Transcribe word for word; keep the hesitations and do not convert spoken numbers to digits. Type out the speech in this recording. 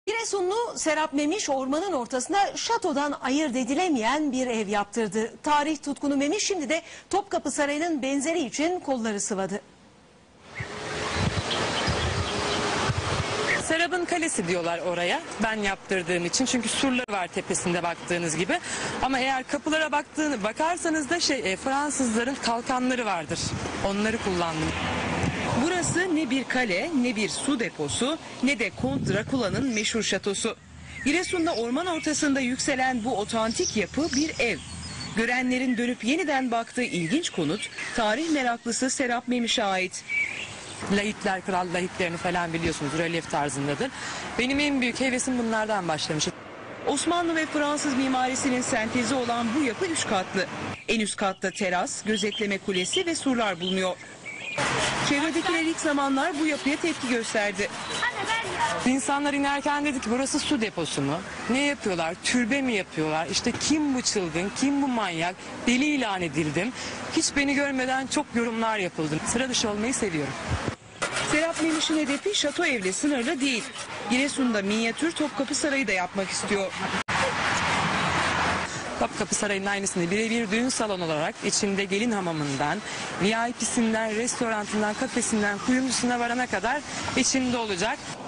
Giresunlu Serap Memiş ormanın ortasına şatodan ayırt edilemeyen bir ev yaptırdı. Tarih tutkunu Memiş şimdi de Topkapı Sarayı'nın benzeri için kolları sıvadı. Serap'ın kalesi diyorlar oraya, ben yaptırdığım için, çünkü surları var tepesinde baktığınız gibi. Ama eğer kapılara baktığını bakarsanız da şey e, Fransızların kalkanları vardır, onları kullandım. Burası ne bir kale, ne bir su deposu, ne de Kont Drakula'nın meşhur şatosu. Giresun'da orman ortasında yükselen bu otantik yapı bir ev. Görenlerin dönüp yeniden baktığı ilginç konut, tarih meraklısı Serap Memiş'e ait. Lahitler, kral lahitlerini falan biliyorsunuz, rölyef tarzındadır. Benim en büyük hevesim bunlardan başlamış. Osmanlı ve Fransız mimarisinin sentezi olan bu yapı üç katlı. En üst katta teras, gözetleme kulesi ve surlar bulunuyor. Çevredekiler ilk zamanlar bu yapıya tepki gösterdi. İnsanlar inerken dedi ki burası su deposu mu? Ne yapıyorlar? Türbe mi yapıyorlar? İşte kim bu çılgın, kim bu manyak? Deli ilan edildim. Hiç beni görmeden çok yorumlar yapıldı. Sıra dışı olmayı seviyorum. Serap Memiş'in hedefi şato evle sınırlı değil. Giresun'da minyatür Topkapı Sarayı da yapmak istiyor. Topkapı Sarayı'nın aynısını birebir düğün salonu olarak içinde gelin hamamından, V I P'sinden, restoranından, kafesinden, kuyumcusuna varana kadar içinde olacak.